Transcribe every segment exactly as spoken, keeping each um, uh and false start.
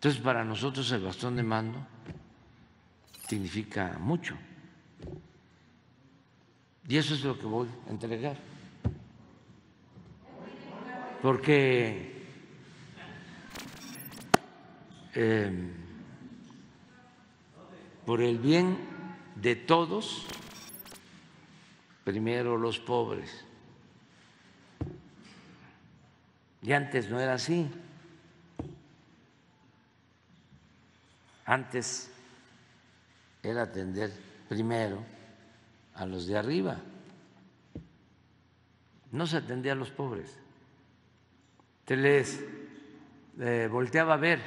Entonces, para nosotros el bastón de mando significa mucho. Y eso es lo que voy a entregar. Porque eh, por el bien de todos, primero los pobres. Y antes no era así. Antes era atender primero a los de arriba. No se atendía a los pobres. Se les eh, volteaba a ver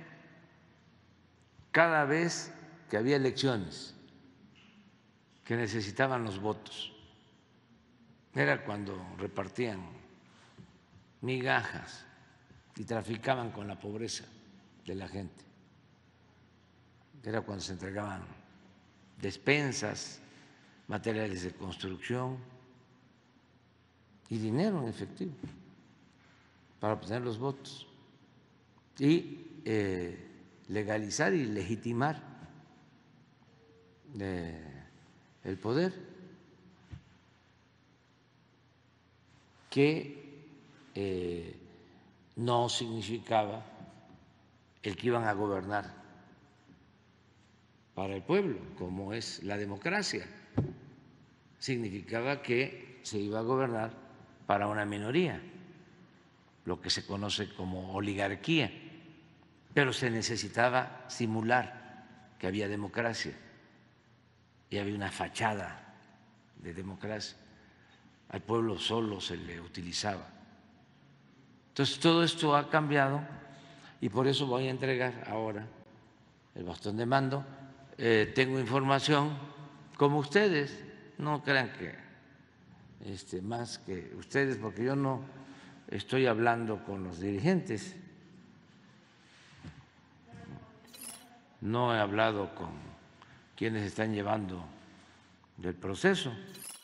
cada vez que había elecciones, que necesitaban los votos. Era cuando repartían migajas y traficaban con la pobreza de la gente. Era cuando se entregaban despensas, materiales de construcción y dinero en efectivo para obtener los votos y eh, legalizar y legitimar eh, el poder que eh, no significaba el que iban a gobernar para el pueblo, como es la democracia. Significaba que se iba a gobernar para una minoría, lo que se conoce como oligarquía, pero se necesitaba simular que había democracia y había una fachada de democracia. Al pueblo solo se le utilizaba. Entonces todo esto ha cambiado y por eso voy a entregar ahora el bastón de mando. Eh, tengo información como ustedes, no crean que este, más que ustedes, porque yo no estoy hablando con los dirigentes, no he hablado con quienes están llevando el proceso.